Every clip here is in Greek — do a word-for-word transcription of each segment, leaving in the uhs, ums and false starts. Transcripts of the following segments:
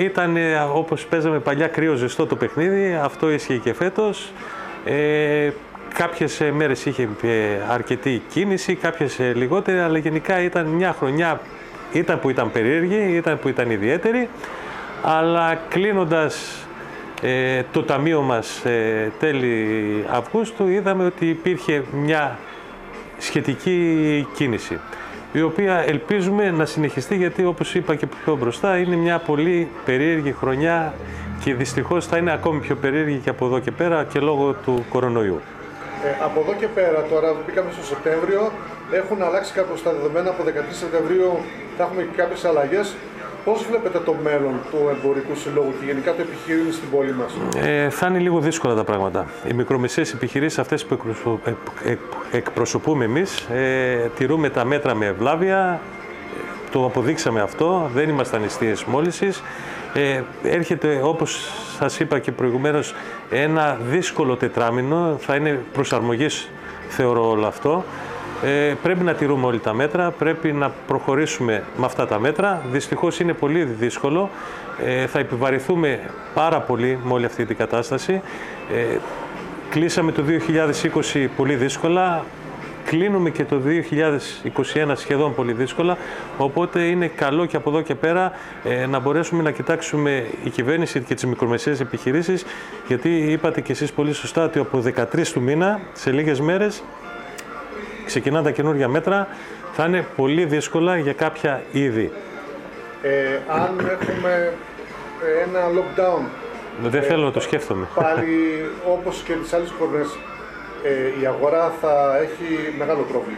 Ήταν όπως παίζαμε παλιά κρύο ζεστό το παιχνίδι, αυτό ίσχυε και φέτος. Ε, κάποιες μέρες είχε αρκετή κίνηση, κάποιες λιγότερη, αλλά γενικά ήταν μια χρονιά, ήταν που ήταν περίεργη, ήταν που ήταν ιδιαίτερη, αλλά κλείνοντας ε, το ταμείο μας ε, τέλη Αυγούστου, είδαμε ότι υπήρχε μια σχετική κίνηση, η οποία ελπίζουμε να συνεχιστεί, γιατί όπως είπα και πιο μπροστά, είναι μια πολύ περίεργη χρονιά και δυστυχώς θα είναι ακόμη πιο περίεργη και από εδώ και πέρα και λόγω του κορονοϊού. Ε, από εδώ και πέρα, τώρα μπήκαμε στο Σεπτέμβριο, έχουν αλλάξει κάπως τα δεδομένα, από δεκατρείς Σεπτεμβρίου θα έχουμε και κάποιες αλλαγές. Πώς βλέπετε το μέλλον του Εμπορικού Συλλόγου και γενικά το επιχείρημα στην πόλη μας? Ε, θα είναι λίγο δύσκολα τα πράγματα. Οι μικρομεσαίες επιχειρήσεις, αυτές που εκπροσωπούμε εμείς, ε, τηρούμε τα μέτρα με ευλάβεια, το αποδείξαμε αυτό, δεν ήμασταν νηστείες μόλυνσης. Ε, έρχεται, όπως σας είπα και προηγουμένως, ένα δύσκολο τετράμινο, θα είναι προσαρμογής, θεωρώ, όλο αυτό. Ε, πρέπει να τηρούμε όλοι τα μέτρα, πρέπει να προχωρήσουμε με αυτά τα μέτρα. Δυστυχώς είναι πολύ δύσκολο, ε, θα επιβαρηθούμε πάρα πολύ με όλη αυτή την κατάσταση. Ε, κλείσαμε το δύο χιλιάδες είκοσι πολύ δύσκολα, κλείνουμε και το δύο χιλιάδες είκοσι ένα σχεδόν πολύ δύσκολα, οπότε είναι καλό και από εδώ και πέρα ε, να μπορέσουμε να κοιτάξουμε η κυβέρνηση και τις μικρομεσαίες επιχειρήσεις, γιατί είπατε και εσείς πολύ σωστά ότι από δεκατρείς του μήνα, σε λίγες μέρες, ξεκινάνε τα καινούργια μέτρα, θα είναι πολύ δύσκολα για κάποια είδη. Ε, αν έχουμε ένα lockdown... Δεν ε, θέλω να το σκέφτομαι. Πάλι, όπως και τις άλλες χρονιές, ε, η αγορά θα έχει μεγάλο πρόβλημα.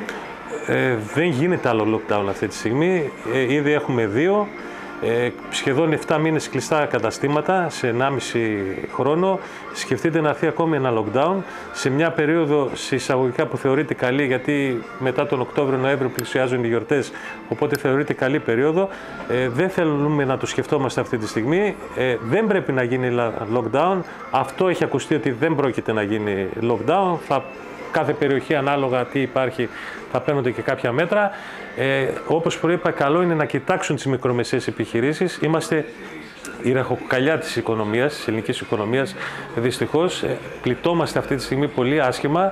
Ε, δεν γίνεται άλλο lockdown αυτή τη στιγμή. Ε, ήδη έχουμε δύο. Ε, σχεδόν επτά μήνες κλειστά καταστήματα σε ενάμιση χρόνο. Σκεφτείτε να έρθει ακόμη ένα lockdown σε μια περίοδο σε εισαγωγικά που θεωρείται καλή, γιατί μετά τον Οκτώβριο-Νοέμβριο πλησιάζουν οι γιορτές, οπότε θεωρείται καλή περίοδο. Ε, δεν θέλουμε να το σκεφτόμαστε αυτή τη στιγμή. Ε, δεν πρέπει να γίνει lockdown. Αυτό έχει ακουστεί ότι δεν πρόκειται να γίνει lockdown. Θα κάθε περιοχή ανάλογα τι υπάρχει θα παίρνονται και κάποια μέτρα. Ε, όπως προείπα, καλό είναι να κοιτάξουν τις μικρομεσαίες επιχειρήσεις. Είμαστε η ραχοκοκαλιά της οικονομίας, της ελληνικής οικονομίας. Δυστυχώς, ε, πληττόμαστε αυτή τη στιγμή πολύ άσχημα.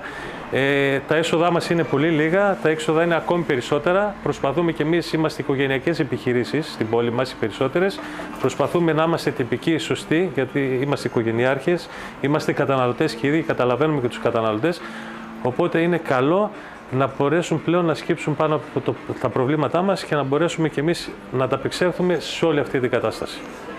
Ε, τα έσοδά μας είναι πολύ λίγα, τα έξοδα είναι ακόμη περισσότερα. Προσπαθούμε και εμείς, είμαστε οικογενειακές επιχειρήσεις στην πόλη μας, οι περισσότερες. Προσπαθούμε να είμαστε τυπικοί, σωστοί, γιατί είμαστε οικογενειάρχες, είμαστε καταναλωτές και ήδη καταλαβαίνουμε και τους καταναλωτές. Οπότε είναι καλό να μπορέσουν πλέον να σκύψουν πάνω από το, τα προβλήματά μας και να μπορέσουμε και εμείς να τα απεξέλθουμε σε όλη αυτή την κατάσταση.